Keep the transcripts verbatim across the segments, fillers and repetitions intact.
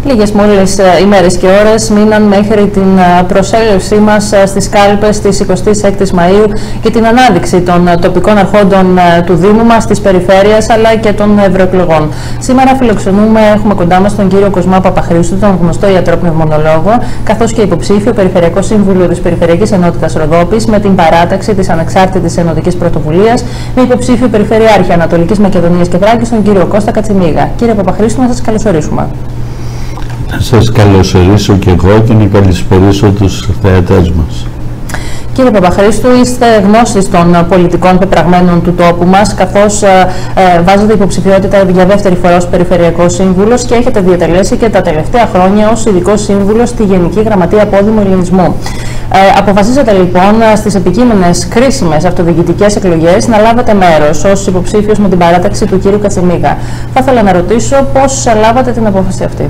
Λίγες μόλις ημέρες και ώρες μείναν μέχρι την προσέλευσή μας στις κάλπες της εικοστής έκτης Μαΐου και την ανάδειξη των τοπικών αρχόντων του Δήμου μας, της Περιφέρειας αλλά και των ευρωεκλογών. Σήμερα φιλοξενούμε, έχουμε κοντά μας τον κύριο Κοσμά Παπαχρήστου, τον γνωστό ιατρό-πνευμονολόγο, καθώς και υποψήφιο Περιφερειακό Σύμβουλο της Περιφερειακής Ενότητας Ροδόπης με την παράταξη της Ανεξάρτητης Ενωτικής Πρωτοβουλίας, με υποψήφιο Περιφερειάρχη Ανατολικής Μακεδονίας και Θράκης, τον κύριο Κώστα Κατσιμίγα. Κύριε Παπαχρήστου, να σας καλωσορίσουμε. Να σας καλωσορίσω και εγώ και να καλησπορίσω τους θεατές μας. Κύριε Παπαχρήστου, είστε γνώστης των πολιτικών πεπραγμένων του τόπου μας, καθώς ε, ε, βάζετε υποψηφιότητα για δεύτερη φορά ως Περιφερειακός Σύμβουλος και έχετε διατελέσει και τα τελευταία χρόνια ως Ειδικός Σύμβουλος στη Γενική Γραμματεία Πόδιμου Ελληνισμού. Ε, αποφασίσατε λοιπόν στις επικείμενες κρίσιμες αυτοδιοικητικές εκλογές να λάβετε μέρος ως υποψήφιος με την παράταξη του κύριου Κατσιμίγα. Θα ήθελα να ρωτήσω πώς λάβατε την απόφαση αυτή.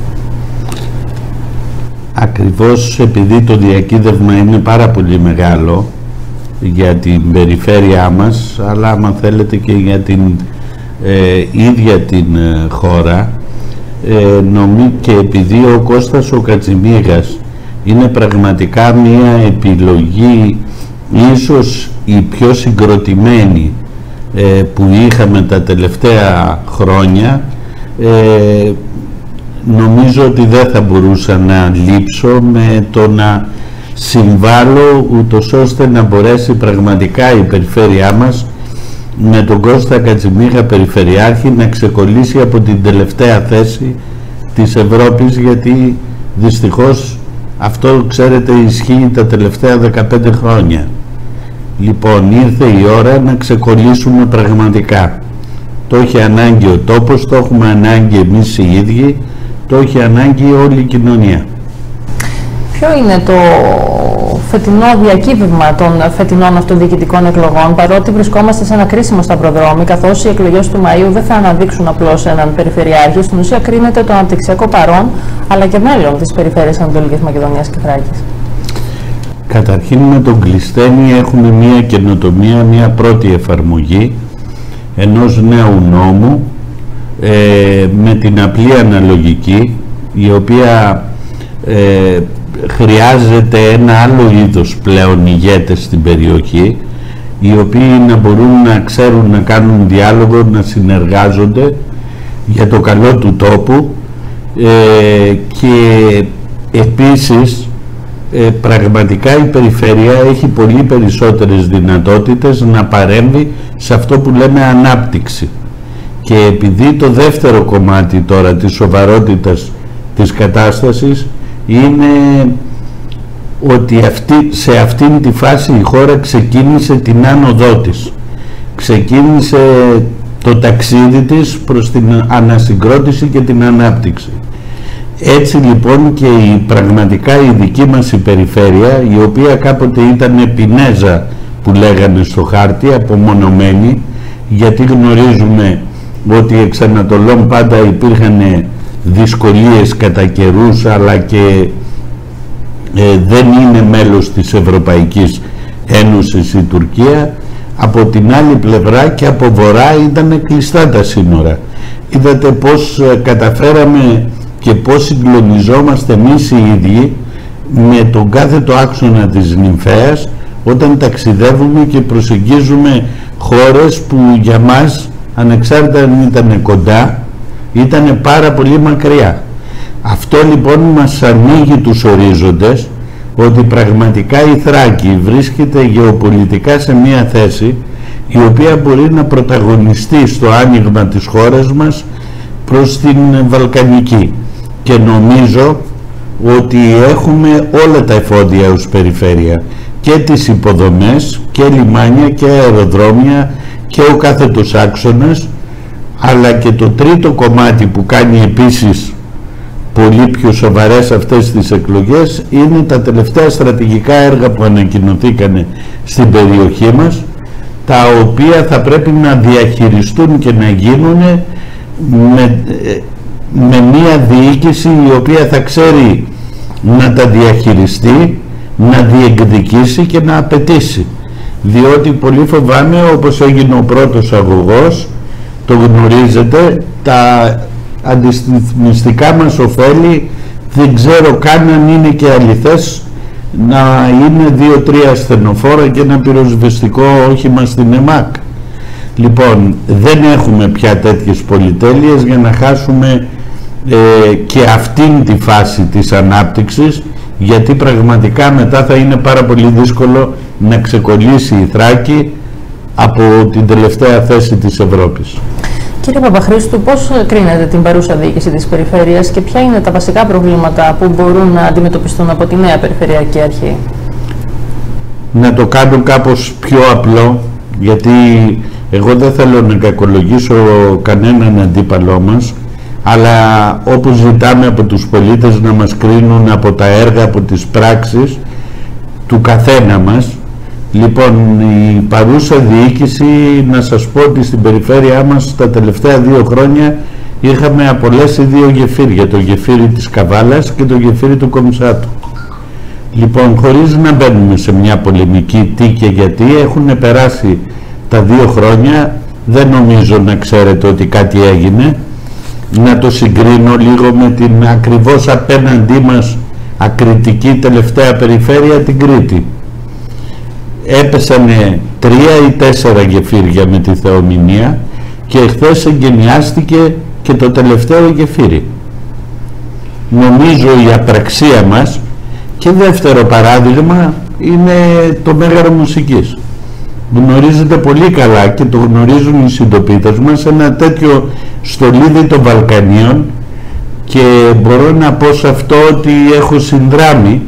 Ακριβώς επειδή το διακύδευμα είναι πάρα πολύ μεγάλο για την περιφέρειά μας, αλλά άμα θέλετε και για την ε, ίδια την ε, χώρα, ε, νομίζω και επειδή ο Κώστας ο Κατσιμίγας είναι πραγματικά μια επιλογή ίσως η πιο συγκροτημένη ε, που είχαμε τα τελευταία χρόνια, ε, νομίζω ότι δεν θα μπορούσα να λείψω με το να συμβάλλω ούτως ώστε να μπορέσει πραγματικά η περιφέρειά μας με τον Κώστα Κατσιμίγα Περιφερειάρχη να ξεκολλήσει από την τελευταία θέση της Ευρώπης, γιατί δυστυχώς αυτό, ξέρετε, ισχύει τα τελευταία δεκαπέντε χρόνια. Λοιπόν, ήρθε η ώρα να ξεκολλήσουμε πραγματικά. Το έχει ανάγκη ο τόπος, το έχουμε ανάγκη εμείς οι ίδιοι, το έχει ανάγκη όλη η κοινωνία. Ποιο είναι το φετινό διακύβευμα των φετινών αυτοδιοικητικών εκλογών, παρότι βρισκόμαστε σε ένα κρίσιμο σταυροδρόμι, καθώς οι εκλογές του Μαΐου δεν θα αναδείξουν απλώς έναν περιφερειάρχη, στην ουσία κρίνεται το αναπτυξιακό παρόν αλλά και μέλλον της Περιφέρειας Ανατολικής Μακεδονίας και Θράκης. Καταρχήν, με τον Κλειστένη έχουμε μία καινοτομία, μία πρώτη εφαρμογή ενός νέου νόμου ε, με την απλή αναλογική, η οποία ε, χρειάζεται ένα άλλο είδος πλέον ηγέτες στην περιοχή, οι οποίοι να μπορούν να ξέρουν να κάνουν διάλογο, να συνεργάζονται για το καλό του τόπου ε, και επίσης ε, πραγματικά η περιφέρεια έχει πολύ περισσότερες δυνατότητες να παρέμβει σε αυτό που λέμε ανάπτυξη. Και επειδή το δεύτερο κομμάτι τώρα της σοβαρότητας της κατάστασης είναι ότι αυτή, σε αυτήν τη φάση η χώρα ξεκίνησε την άνοδό της. Ξεκίνησε το ταξίδι της προς την ανασυγκρότηση και την ανάπτυξη. Έτσι λοιπόν και η, πραγματικά η δική μας η περιφέρεια, η οποία κάποτε ήταν πινέζα που λέγανε στο χάρτη, απομονωμένη, γιατί γνωρίζουμε ότι εξ Ανατολών πάντα υπήρχαν δυσκολίες κατά καιρούς, αλλά και ε, δεν είναι μέλος της Ευρωπαϊκής Ένωσης η Τουρκία. Από την άλλη πλευρά και από βορρά ήταν κλειστά τα σύνορα. Είδατε πώς ε, καταφέραμε και πώς συγκλονιζόμαστε εμείς οι ίδιοι με τον κάθετο άξονα της νυμφέας όταν ταξιδεύουμε και προσεγγίζουμε χώρες που για μας, ανεξάρτητα αν ήταν κοντά, ήταν πάρα πολύ μακριά. Αυτό λοιπόν μας ανοίγει τους ορίζοντες, ότι πραγματικά η Θράκη βρίσκεται γεωπολιτικά σε μια θέση η οποία μπορεί να πρωταγωνιστεί στο άνοιγμα της χώρας μας προς την Βαλκανική, και νομίζω ότι έχουμε όλα τα εφόδια ως περιφέρεια, και τις υποδομές και λιμάνια και αεροδρόμια και ο κάθετος άξονας, αλλά και το τρίτο κομμάτι που κάνει επίσης πολύ πιο σοβαρές αυτές τις εκλογές είναι τα τελευταία στρατηγικά έργα που ανακοινωθήκαν στην περιοχή μας, τα οποία θα πρέπει να διαχειριστούν και να γίνουν με, με μια διοίκηση η οποία θα ξέρει να τα διαχειριστεί, να διεκδικήσει και να απαιτήσει. Διότι πολύ φοβάμαι, όπως έγινε ο πρώτος αγωγός, το γνωρίζετε, τα αντισταθμιστικά μας ωφέλη δεν ξέρω καν αν είναι και αληθές να είναι δύο τρία ασθενοφόρα και ένα πυροσβεστικό όχημα στην ΕΜΑΚ. Λοιπόν, δεν έχουμε πια τέτοιες πολυτέλειες για να χάσουμε ε, και αυτήν τη φάση της ανάπτυξης, γιατί πραγματικά μετά θα είναι πάρα πολύ δύσκολο να ξεκολλήσει η Θράκη από την τελευταία θέση της Ευρώπης. Κύριε Παπαχρήστου, πώς κρίνετε την παρούσα διοίκηση της περιφέρειας και ποια είναι τα βασικά προβλήματα που μπορούν να αντιμετωπιστούν από τη νέα Περιφερειακή Αρχή? Να το κάνω κάπως πιο απλό, γιατί εγώ δεν θέλω να κακολογήσω κανέναν αντίπαλό μας, αλλά όπως ζητάμε από τους πολίτες να μας κρίνουν από τα έργα, από τις πράξεις του καθένα μας. Λοιπόν, η παρούσα διοίκηση, να σας πω ότι στην περιφέρειά μας τα τελευταία δύο χρόνια είχαμε απολέσει δύο γεφύρια, το γεφύρι της Καβάλας και το γεφύρι του Κομισάτου. Λοιπόν, χωρίς να μπαίνουμε σε μια πολεμική τι και γιατί, έχουν περάσει τα δύο χρόνια, δεν νομίζω να ξέρετε ότι κάτι έγινε. Να το συγκρίνω λίγο με την ακριβώς απέναντί μας ακριτική τελευταία περιφέρεια, την Κρήτη. Έπεσανε τρία ή τέσσερα γεφύρια με τη Θεομηνία και εχθές εγκαινιάστηκε και το τελευταίο γεφύρι. Νομίζω η απραξία μας, και δεύτερο παράδειγμα είναι το Μέγαρο Μουσικής. Γνωρίζετε πολύ καλά και το γνωρίζουν οι συντοπίτες μας, ένα τέτοιο στολίδι των Βαλκανίων, και μπορώ να πω σε αυτό ότι έχω συνδράμει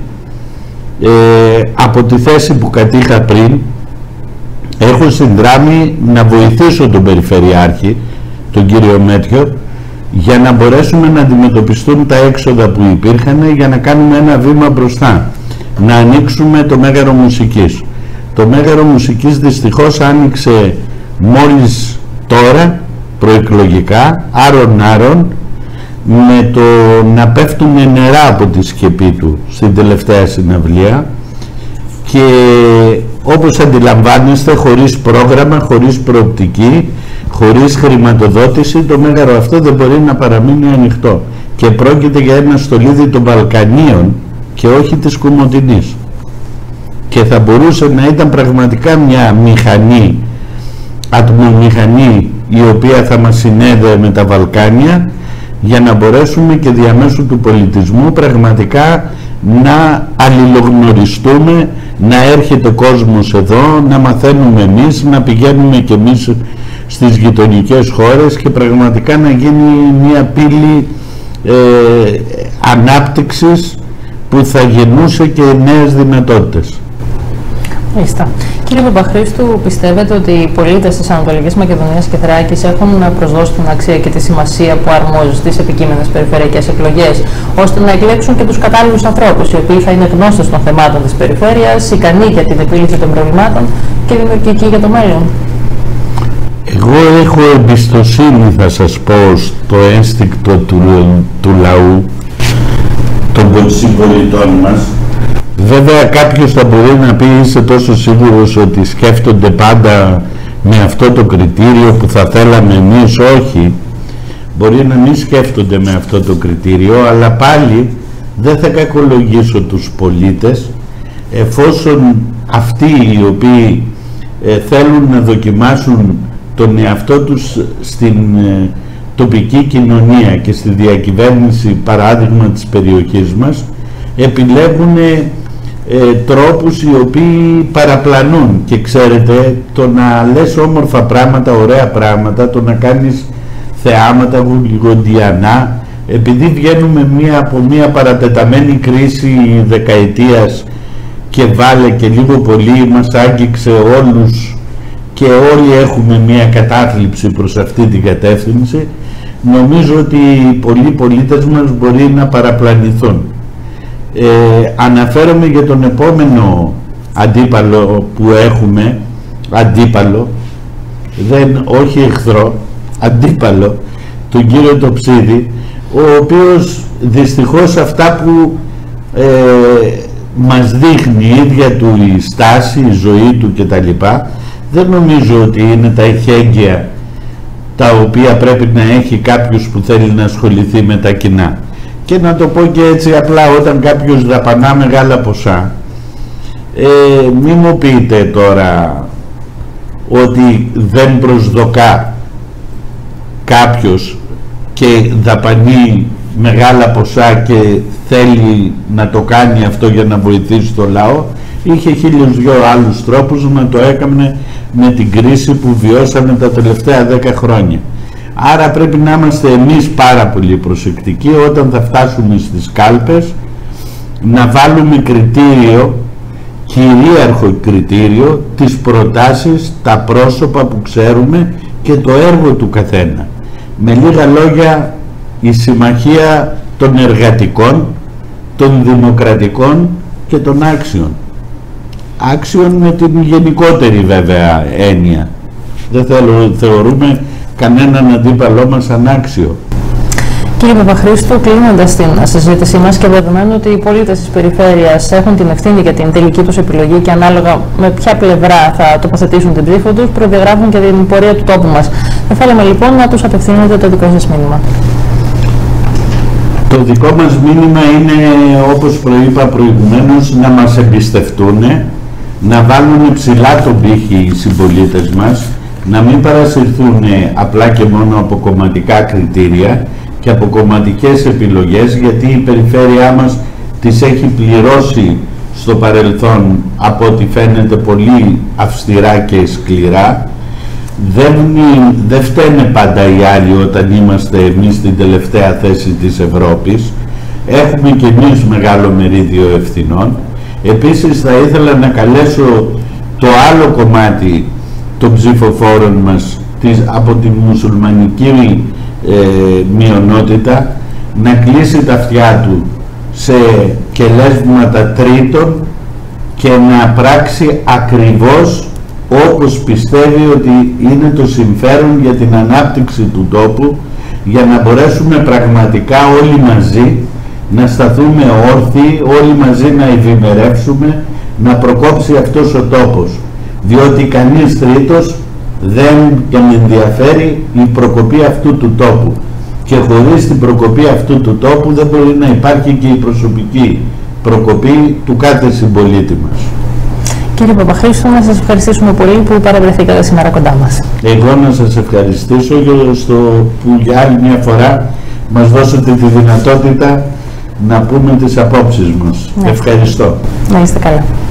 ε, από τη θέση που κατήχα πριν, έχω συνδράμει να βοηθήσω τον Περιφερειάρχη, τον κύριο Μέτιο, για να μπορέσουμε να αντιμετωπιστούν τα έξοδα που υπήρχαν, για να κάνουμε ένα βήμα μπροστά, να ανοίξουμε το Μέγαρο Μουσικής. Το Μέγαρο Μουσικής δυστυχώς άνοιξε μόλις τώρα, προεκλογικά, άρον-άρον, με το να πέφτουν νερά από τη σκεπή του στην τελευταία συναυλία, και όπως αντιλαμβάνεστε, χωρίς πρόγραμμα, χωρίς προοπτική, χωρίς χρηματοδότηση, το Μέγαρο αυτό δεν μπορεί να παραμείνει ανοιχτό, και πρόκειται για ένα στολίδι των Βαλκανίων και όχι της Κομοτηνής, και θα μπορούσε να ήταν πραγματικά μια μηχανή, ατμομηχανή, η οποία θα μας συνέδεε με τα Βαλκάνια, για να μπορέσουμε και διαμέσου του πολιτισμού πραγματικά να αλληλογνωριστούμε, να έρχεται κόσμος εδώ, να μαθαίνουμε εμείς, να πηγαίνουμε και εμείς στις γειτονικές χώρες, και πραγματικά να γίνει μια πύλη ε, ανάπτυξης που θα γεννούσε και νέες δυνατότητες. Μάλιστα. Κύριε Παπαχρήστου, πιστεύετε ότι οι πολίτες της Ανατολικής Μακεδονίας και Θράκης έχουν προσδώσει την αξία και τη σημασία που αρμόζει στις επικείμενες περιφερειακές εκλογές, ώστε να εκλέξουν και τους κατάλληλους ανθρώπους, οι οποίοι θα είναι γνώστες των θεμάτων της περιφέρειας, ικανοί για την επίλυση των προβλημάτων και δημιουργικοί για το μέλλον? Εγώ έχω εμπιστοσύνη, θα σας πω, στο ένστικτο του, του λαού, των συμπολιτών μας. Βέβαια κάποιος θα μπορεί να πει, είσαι τόσο σίγουρος ότι σκέφτονται πάντα με αυτό το κριτήριο που θα θέλαμε εμείς? Όχι, μπορεί να μην σκέφτονται με αυτό το κριτήριο, αλλά πάλι δεν θα κακολογήσω τους πολίτες, εφόσον αυτοί οι οποίοι ε, θέλουν να δοκιμάσουν τον εαυτό τους στην ε, τοπική κοινωνία και στη διακυβέρνηση, παράδειγμα της περιοχής μας, επιλέγουν ε, τρόπους οι οποίοι παραπλανούν. Και ξέρετε, το να λες όμορφα πράγματα, ωραία πράγματα, το να κάνεις θεάματα γοντιανά, επειδή βγαίνουμε μία, από μία παρατεταμένη κρίση δεκαετίας, και βάλε και λίγο πολύ μας άγγιξε όλους και όλοι έχουμε μία κατάθλιψη προς αυτή την κατεύθυνση, νομίζω ότι οι πολλοί πολίτες μας μπορεί να παραπλανηθούν. Ε, αναφέρομαι για τον επόμενο αντίπαλο που έχουμε, αντίπαλο, δεν, όχι εχθρό, αντίπαλο, τον κύριο Τοψίδη, ο οποίος δυστυχώς αυτά που ε, μας δείχνει η ίδια του η στάση, η ζωή του κτλ, δεν νομίζω ότι είναι τα εχέγγυα τα οποία πρέπει να έχει κάποιος που θέλει να ασχοληθεί με τα κοινά. Και να το πω και έτσι απλά, όταν κάποιος δαπανά μεγάλα ποσά, ε, μη μου πείτε τώρα ότι δεν προσδοκά κάποιος και δαπανεί μεγάλα ποσά και θέλει να το κάνει αυτό για να βοηθήσει το λαό. Είχε χίλιους δυο άλλους τρόπους να το έκανε με την κρίση που βιώσαμε τα τελευταία δέκα χρόνια. Άρα πρέπει να είμαστε εμείς πάρα πολύ προσεκτικοί όταν θα φτάσουμε στις κάλπες, να βάλουμε κριτήριο, κυρίαρχο κριτήριο, τις προτάσεις, τα πρόσωπα που ξέρουμε και το έργο του καθένα. Με λίγα λόγια, η συμμαχία των εργατικών, των δημοκρατικών και των άξιων. Άξιων με την γενικότερη βέβαια έννοια. Δεν θέλω, θεωρούμε κανέναν αντίπαλό μας ανάξιο. Κύριε Παπαχρήστου, κλείνοντας την συζήτησή μας και δεδομένου ότι οι πολίτες της περιφέρειας έχουν την ευθύνη για την τελική τους επιλογή και ανάλογα με ποια πλευρά θα τοποθετήσουν την ψήφο τους, προδιαγράφουν και την πορεία του τόπου μας. Θα θέλαμε λοιπόν να τους απευθύνετε το δικό σας μήνυμα. Το δικό μας μήνυμα είναι, όπως προείπα προηγουμένως, να μας εμπιστευτούν, να βάλουν ψηλά τον πύχη οι συμπολίτες μας, να μην παρασυρθούν απλά και μόνο από κομματικά κριτήρια και από κομματικές επιλογές, γιατί η περιφέρειά μας τις έχει πληρώσει στο παρελθόν, από ό,τι φαίνεται, πολύ αυστηρά και σκληρά. Δεν, δεν φταίνε πάντα οι άλλοι όταν είμαστε εμείς στην τελευταία θέση της Ευρώπης. Έχουμε και εμείς μεγάλο μερίδιο ευθυνών. Επίσης θα ήθελα να καλέσω το άλλο κομμάτι των ψηφοφόρων μας της, από τη μουσουλμανική ε, μειονότητα, να κλείσει τα αυτιά του σε κελέσματα τρίτων και να πράξει ακριβώς όπως πιστεύει ότι είναι το συμφέρον για την ανάπτυξη του τόπου, για να μπορέσουμε πραγματικά όλοι μαζί να σταθούμε όρθιοι, όλοι μαζί να ευημερεύσουμε, να προκόψει αυτός ο τόπος. Διότι κανείς τρίτος δεν τον ενδιαφέρει η προκοπή αυτού του τόπου. Και χωρίς την προκοπή αυτού του τόπου δεν μπορεί να υπάρχει και η προσωπική προκοπή του κάθε συμπολίτη μας. Κύριε Παπαχρήστου, να σας ευχαριστήσουμε πολύ που παρευρεθήκατε σήμερα κοντά μας. Εγώ να σας ευχαριστήσω στο που για άλλη μια φορά μας δώσετε τη δυνατότητα να πούμε τις απόψεις μας. Ναι. Ευχαριστώ. Να είστε καλά.